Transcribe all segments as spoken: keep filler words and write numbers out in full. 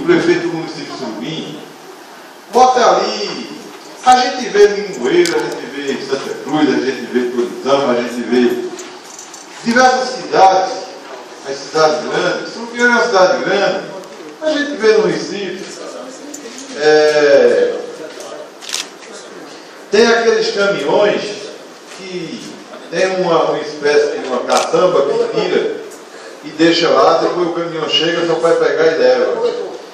prefeito do município de Surubim, bota ali, a gente vê Limoeiro, a gente vê Santa Cruz, a gente vê Toritama, a gente vê diversas cidades, as cidades grandes. Surubim é uma cidade grande, a gente vê no Recife, é, tem aqueles caminhões que tem uma, uma espécie de uma caçamba que tira e deixa lá, depois o caminhão chega, só vai pegar e leva.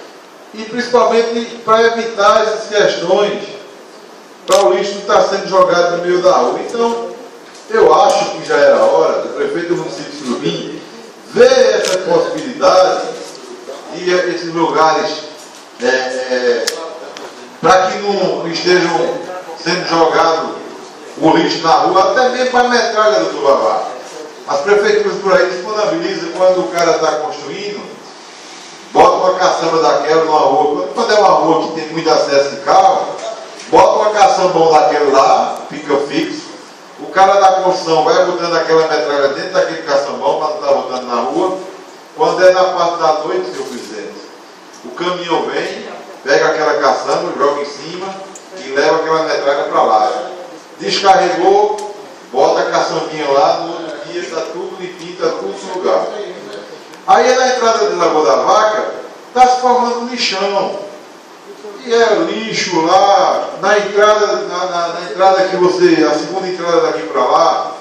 E principalmente para evitar essas questões, para o lixo não estar sendo jogado no meio da rua. Então, eu acho que já era hora do prefeito do município de Surubim ver essa possibilidade e esses lugares é, é, para que não estejam sendo jogado o lixo na rua, até mesmo para a metralha do Tubavá. As prefeituras por aí disponibilizam, quando o cara está construindo, bota uma caçamba daquela numa rua. Quando é uma rua que tem muito acesso de carro, bota uma caçambão daquela lá, fica fixo. O cara da construção vai botando aquela metralha dentro daquele caçambão para não estar botando na rua. Quando é na parte da noite, senhor presidente, o caminhão vem, pega aquela caçamba, joga em cima e leva aquela metralha para lá. Descarregou, bota a caçambinha lá, no outro dia está tudo limpinho, está tudo no lugar. Aí na entrada de Lagoa da Vaca está se formando um lixão. E é lixo lá, na entrada, na, na, na entrada que você, a segunda entrada daqui para lá.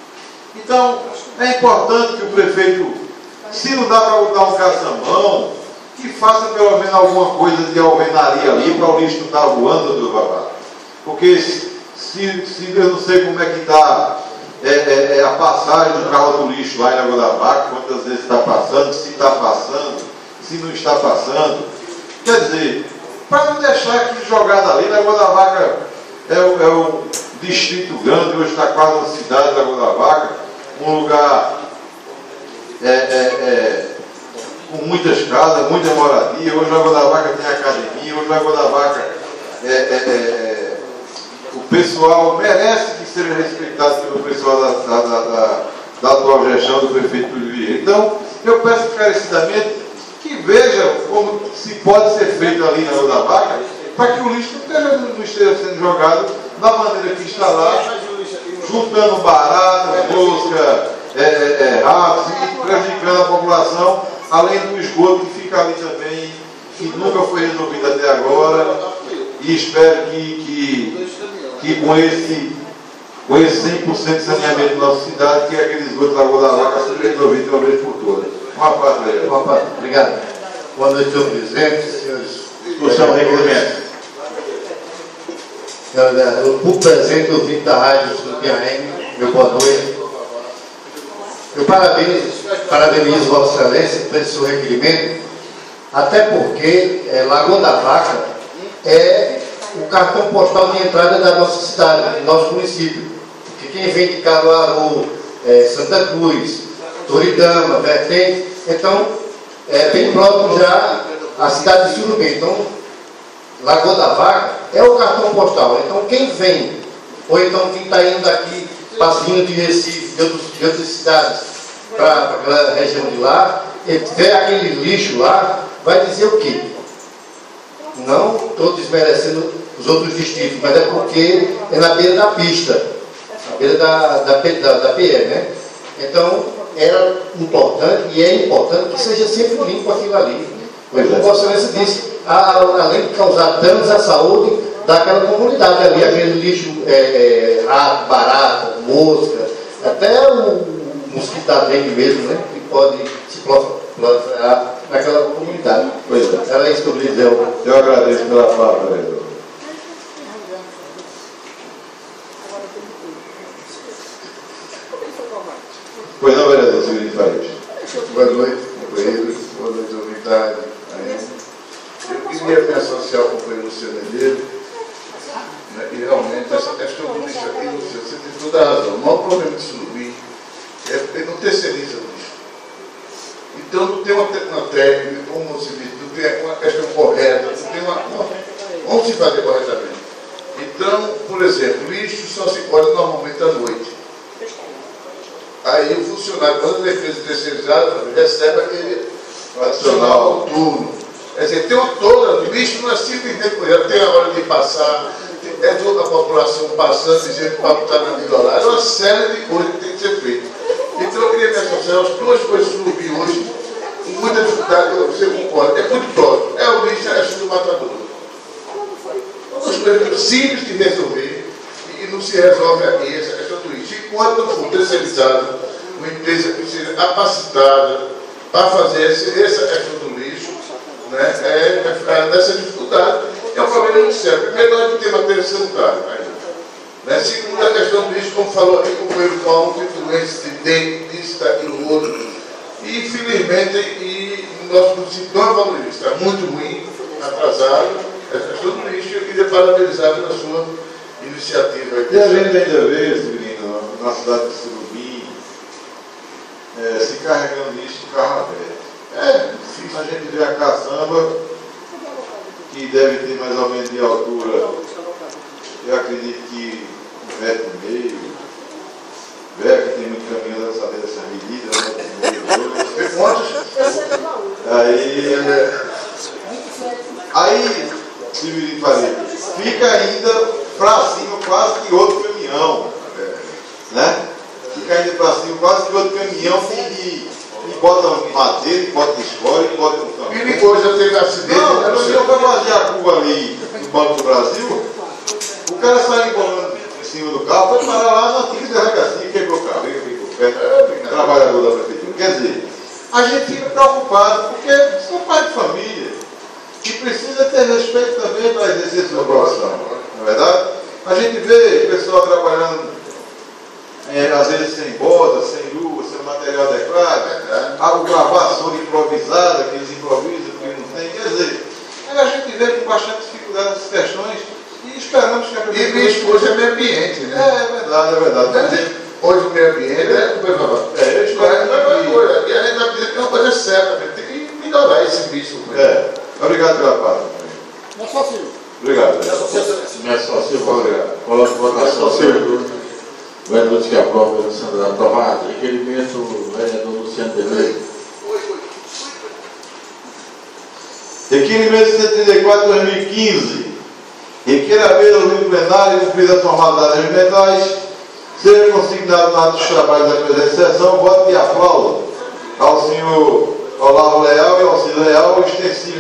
Então, é importante que o prefeito, se não dá para botar um caçambão, que faça pelo menos alguma coisa de alvenaria ali para o lixo não estar voando do babá. Porque se, se eu não sei como é que está é, é, é a passagem do carro do lixo lá em Lagoa da Vaca, quantas vezes está passando, se está passando, se não está passando. Quer dizer, para não deixar aqui jogado ali, Lagoa da Vaca é, o, é um distrito grande, hoje está quase uma cidade, Lagoa da Vaca, um lugar é, é, é, com muitas casas, muita moradia. Hoje Lagoa da Vaca tem academia, hoje Lagoa da Vaca é, é, é, o pessoal merece que seja respeitado pelo pessoal da, da, da, da, da atual gestão do prefeito Túlio Vieira. Então, eu peço encarecidamente que veja como se pode ser feito ali na Lagoa da Vaca, para que o lixo não esteja, não esteja sendo jogado da maneira que está lá, juntando barata, mosca, é, é, ratos e prejudicando a população, além do esgoto que fica ali também, que nunca foi resolvido até agora, e espero que, que, que com esse, com esse cem por cento de saneamento da nossa cidade, que é aquele esgoto da Lagoa da Vaca seja resolvido de uma vez por todas. Uma parte, velho. Uma parte. Obrigado. Boa noite, senhor presidente, senhores. Discussão regulamento. Senhor vereador, por presente, ouvinte da Rádio Surubim A M, meu boa noite. Eu parabenizo, parabenizo Vossa Excelência por esse seu requerimento, até porque é, Lagoa da Vaca é o cartão postal de entrada da nossa cidade, do nosso município. Porque quem vem de Caruaru, é, Santa Cruz, Toritama, Vertente, então é bem próximo já a cidade de Surubim. Então, Lagoa da Vaca é o cartão postal. Então, quem vem, ou então quem está indo daqui, passeando de Recife, de, outros, de outras cidades, para aquela região de lá, e vê aquele lixo lá, vai dizer o quê? Não estou desmerecendo os outros distritos, mas é porque é na beira da pista, na beira da, da, da, da P E, né? Então, era importante, e é importante que seja sempre limpo aquilo ali. Como a Vossa Excelência disse, além de causar danos à saúde daquela comunidade ali, aquele lixo, é, é, rato, barata, mosca, até o mosquito da dengue mesmo, né, que pode se proliferar naquela comunidade. Pois é. Era isso que eu queria dizer. Eu agradeço pela fala, vereador. Pois não, vereador, seguinte Farid. Boa noite, companheiros. Boa noite, unidade. Eu queria me associar ao companheiro Luciano Herdeiro, né, e realmente essa questão do lixo aqui, Luciano, você tem toda a razão. O maior problema de Surubim é porque não terceiriza o lixo. Então não tem uma, uma técnica, como se diz, não tem uma questão correta, não tem uma, uma. Vamos se fazer corretamente. Então, por exemplo, lixo só se colhe normalmente à noite. Aí o funcionário, quando ele fez terceirizado, recebe aquele adicional noturno. Quer dizer, tem uma toda, o lixo não é simplesmente coisa, tem a hora de passar, é toda a população passando, dizendo que o papo está dando de dólar. É uma série de coisas que tem que ser feita. Então eu queria me associar às duas coisas que eu vi hoje, com muita dificuldade, você concorda. É muito próximo. É o lixo, é a do matador. São coisas simples de resolver e não se resolve aqui essa questão do lixo. Enquanto não for terceirizado, uma empresa que seja capacitada para fazer essa questão do lixo, né, é, é ficar nessa dificuldade. É um problema muito sério. Primeiro, nós não temos matéria sanitária ainda. Né? Segundo, a questão do lixo, como falou aqui, como ele falou, tem doenças de dente, disso, daquilo, outro. E, infelizmente, e o nosso município não é valorizado. Está muito ruim, atrasado. A questão do lixo, eu queria parabenizar pela sua iniciativa. E a gente ainda vê, Severino, na cidade de Surubim, é, se carregando lixo de carro aberto. É, a gente vê a caçamba, que deve ter mais ou menos de altura, eu acredito que um metro e meio, velho, que tem muito caminhão dessa saber dessa medida, né? Quantos? Aí, é, aí, Severino Faria, fica ainda para cima quase que outro caminhão, né? Fica ainda para cima quase que outro caminhão que e bota madeira, e bota escola, e bota no caminhão. Perigoso, já teve acidente. Não, quando eu vai fazer a curva ali no Banco do Brasil, o cara sai embolando em cima do carro, foi parar lá na antiga delegacia, quebrou o carro, ficou perto, trabalhador da prefeitura. Quer dizer, a gente fica preocupado, porque são pais de família, que precisa ter respeito também para exercer sua profissão, não é verdade? A gente vê o pessoal trabalhando, é, às vezes sem bota, sem luva, sem material adequado, a vassoura improvisada, que eles improvisam, que não tem, quer dizer, a gente vê com bastante dificuldade essas questões e esperamos que a prefeitura... E minha esposa é meio ambiente, né? É, é verdade, é verdade. Dizer, hoje o meio ambiente é... É, eu espero é, é, coisa. E a gente está dizendo que é uma coisa certa, tem que melhorar esse bicho. É, obrigado pela parte. Meu sócio. Obrigado. Minha sócio, obrigado. Coloco votação, senhor. Vereador que aprova, Alessandra, aprovado. Requerimento, vereador Luciano Deveiro. Requerimento cento e trinta e quatro de dois mil e quinze. Requer a ver no livro plenário, cumprida as formalidades regimentais, seja consignado no ato dos trabalhos da presente sessão, voto de aplauso ao senhor Olavo Leal e ao senhor Leal, extensivo,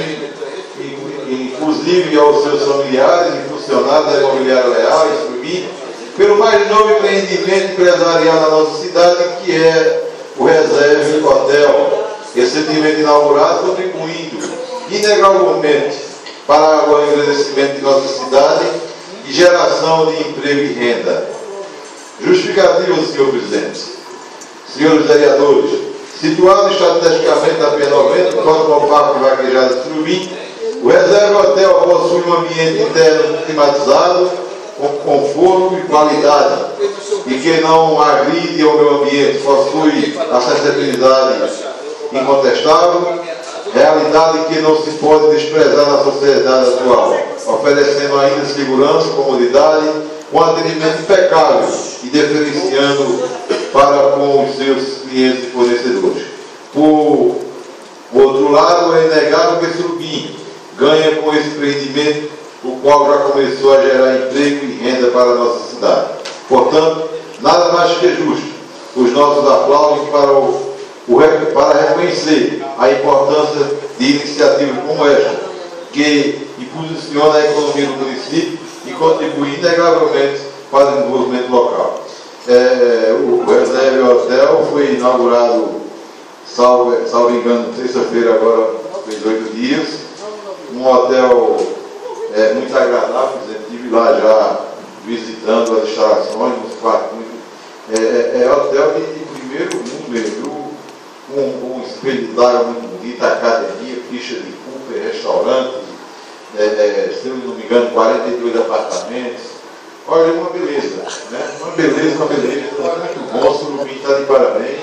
inclusive aos seus familiares e funcionários da imobiliária Leal e Surubim, pelo mais novo empreendimento empresarial na nossa cidade, que é o Reserve Hotel, recentemente inaugurado, contribuindo inegavelmente para o engrandecimento de nossa cidade e geração de emprego e renda. Justificativa, senhor presidente. Senhores vereadores, situado estrategicamente na P noventa, próximo ao Parque Vaquejado de Surubim, o Reserve Hotel possui um ambiente interno climatizado, com conforto e qualidade, e que não agride ao meio ambiente, possui acessibilidade incontestável, realidade que não se pode desprezar na sociedade atual, oferecendo ainda segurança, comodidade, com atendimento impecável e diferenciando para com os seus clientes e fornecedores. Por outro lado, é inegável que Surubim ganha com esse empreendimento, o qual já começou a gerar emprego e renda para a nossa cidade. Portanto, nada mais que justo os nossos aplausos para, o, o, para reconhecer a importância de iniciativas como esta, que impulsiona a economia do município e contribui inegavelmente para o desenvolvimento local. É, o Reserve Hotel foi inaugurado, salvo, salvo engano, terça-feira, agora fez oito dias, um hotel é, muito agradável, estive lá já visitando as instalações, os quartos, é, é, é hotel de, de primeiro mundo mesmo, com um, um espelho de água muito bonito, academia, ficha de Cooper, restaurante, é, é, se eu não me engano, quarenta e dois apartamentos. Olha, uma beleza, né? Uma beleza, uma beleza, muito bom, Surubim está de parabéns.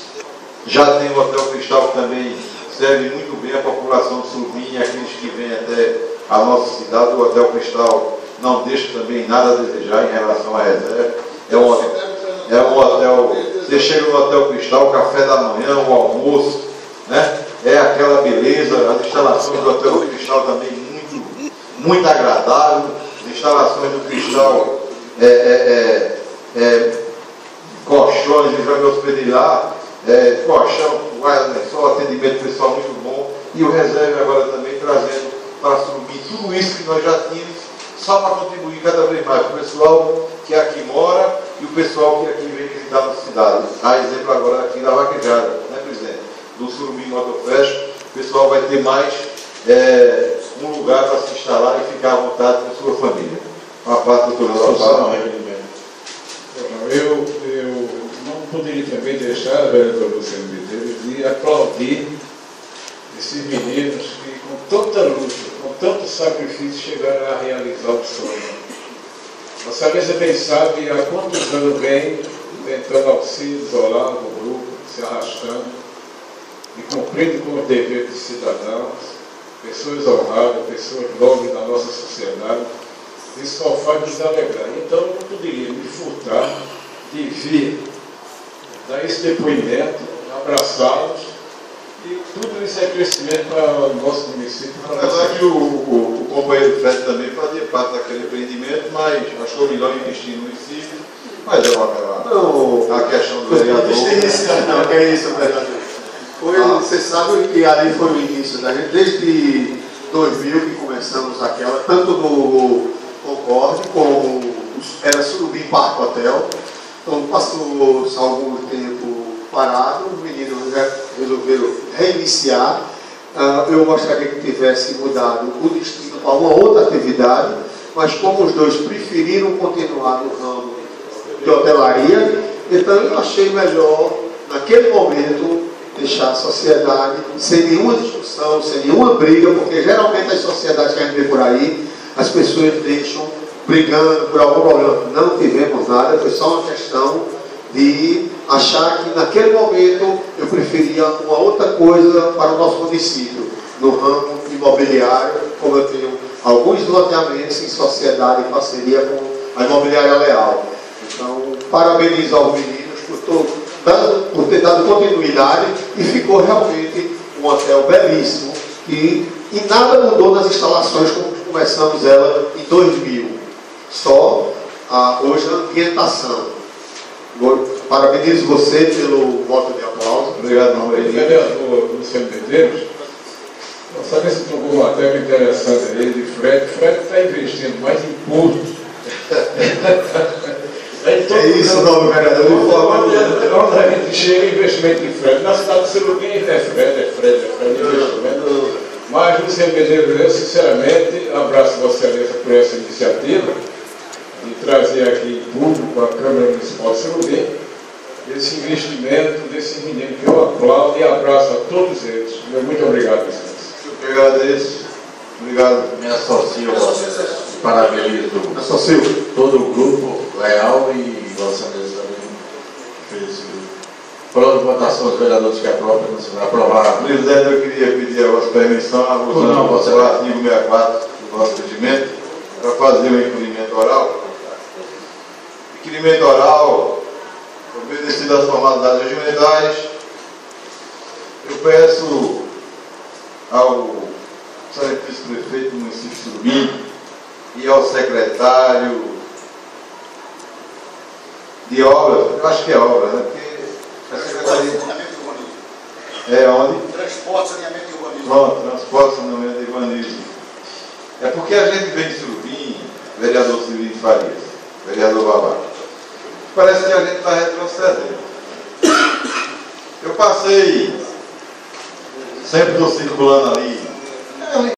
Já tem o Hotel Cristal que também serve muito bem a população de Surubim e aqueles que vêm até a nossa cidade. O Hotel Cristal não deixa também nada a desejar em relação à reserva. É um, é um hotel, você chega no Hotel Cristal, o café da manhã, o almoço, né? é aquela beleza, as instalações do Hotel do Cristal também muito, muito agradável, as instalações do Cristal, é, é, é, é, colchões, eu já me hospedei lá, é, colchão, guarda-lençol, atendimento pessoal muito bom, e o reserva agora também trazendo para Surubim tudo isso que nós já tínhamos, só para contribuir cada vez mais para o pessoal que aqui mora e o pessoal que aqui vem visitar a nossa cidade. A exemplo agora aqui da Vaquejada, né, presidente? Do Surubim Motofest, o pessoal vai ter mais é, um lugar para se instalar e ficar à vontade com a sua família. Uma parte do doutor eu, eu não poderia também deixar, vereador Luciano Medeiros, de aplaudir esses meninos que, com tanta luta, com tanto sacrifício, chegaram a realizar o sonho. Vossa Excelência bem sabe há quantos anos vem tentando auxílio isolar o grupo, se arrastando e cumprindo com os deveres de cidadãos, pessoas honradas, pessoas nobres da nossa sociedade. Isso só faz nos alegrar. Então eu não poderia me furtar de vir dar esse depoimento, abraçá-los. E tudo isso é crescimento para o nosso município. Na verdade, o, o, o companheiro Fred também fazia parte daquele empreendimento, mas achou melhor investir no município. Mas é uma, a questão do vereador. Não, que é isso, vereador. Foi, ah. Você sabe que ali foi o início da gente, desde dois mil que começamos aquela, tanto no Concorde como era Surubim Parque Hotel. Então passou algum tempo parado, os meninos resolveram reiniciar. Uh, eu gostaria que tivesse mudado o destino para uma outra atividade, mas como os dois preferiram continuar no ramo de hotelaria, então eu achei melhor, naquele momento, deixar a sociedade sem nenhuma discussão, sem nenhuma briga, porque geralmente as sociedades que a gente vê por aí, as pessoas deixam brigando por algum problema. Não tivemos nada, foi só uma questão de achar que naquele momento eu preferia uma outra coisa para o nosso município, no ramo imobiliário, como eu tenho alguns loteamentos em sociedade em parceria com a Imobiliária Leal. Então, parabenizo aos meninos por, todo, dando, por ter dado continuidade e ficou realmente um hotel belíssimo e, e nada mudou nas instalações como começamos ela em dois mil. Só a, hoje a ambientação. Parabenizo você pelo voto de aplauso. Obrigado, não, vereador Luciano Medeiros. Sabe se tocou uma matéria interessante aí de Fred. Fred está investindo mais em público. É isso, não, vereador. Quando a gente chega em investimento em Fred, na cidade de Surubim é Fred, é Fred, é Fred, é investimento. Mas, Luciano Medeiros, eu sinceramente abraço Vossa Excelência por essa iniciativa de trazer aqui em público a Câmara Municipal de Surubim esse investimento desses meninos que eu aplaudo e abraço a todos eles. Meu muito obrigado, Excelência. Eu que agradeço. Obrigado. Me associo, parabenizo associo todo o grupo Leal e Vossa Excelência também fez esse grupo. Pronto, votação dos vereadores que aprovam, aprovar. Presidente, eu queria pedir a vossa permissão, a votação do artigo sessenta e quatro do nosso regimento, para fazer o inquirimento oral. Inquirimento oral, obedecido às formalidades regimentais, eu peço ao excelentíssimo prefeito do município de Surubim e ao secretário de obras, eu acho que é obras, né? Porque a secretaria... É onde? Transporte, saneamento e urbanismo. Pronto, transporte, saneamento e urbanismo. É porque a gente vem de Surubim, vereador Silvio Farias, vereador Babá, parece que a gente está retrocedendo. Eu passei, sempre estou circulando ali